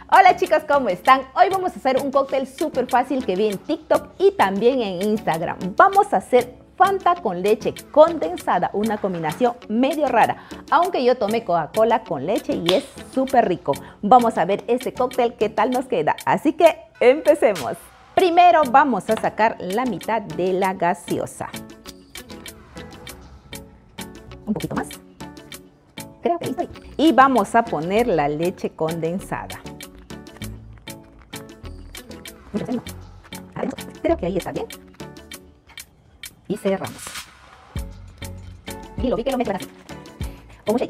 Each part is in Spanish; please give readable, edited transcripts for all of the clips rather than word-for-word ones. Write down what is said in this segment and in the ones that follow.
Hola chicos, ¿cómo están? Hoy vamos a hacer un cóctel súper fácil que vi en TikTok y también en Instagram. Vamos a hacer Fanta con leche condensada, una combinación medio rara, aunque yo tomé Coca-Cola con leche y es súper rico. Vamos a ver este cóctel qué tal nos queda, así que empecemos. Primero vamos a sacar la mitad de la gaseosa. Un poquito más. Creo que ahí estoy. Y vamos a poner la leche condensada. Creo que ahí está bien. Y cerramos. Y lo vi que lo mezclan así. Como un shaker.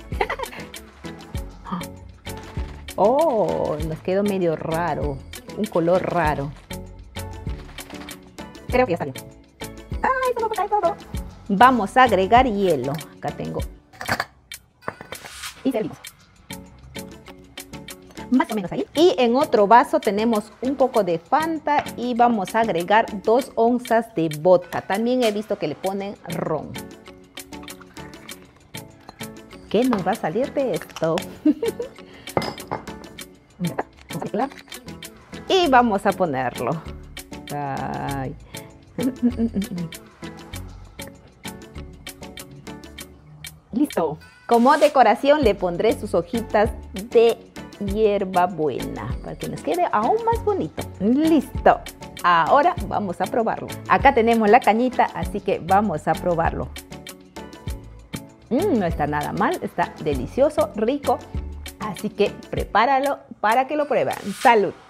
Oh, nos quedó medio raro. Un color raro. Creo que ya está bien. ¡Ay, se me cae todo! Vamos a agregar hielo. Acá tengo. Y servimos. Más o menos ahí. Y en otro vaso tenemos un poco de Fanta y vamos a agregar 2 onzas de vodka. También he visto que le ponen ron. ¿Qué nos va a salir de esto? Y vamos a ponerlo. Ay. Listo. Como decoración le pondré sus hojitas de hierbabuena para que nos quede aún más bonito. Listo. Ahora vamos a probarlo. Acá tenemos la cañita, así que vamos a probarlo. No está nada mal, está delicioso, rico. Así que prepáralo para que lo prueben. ¡Salud!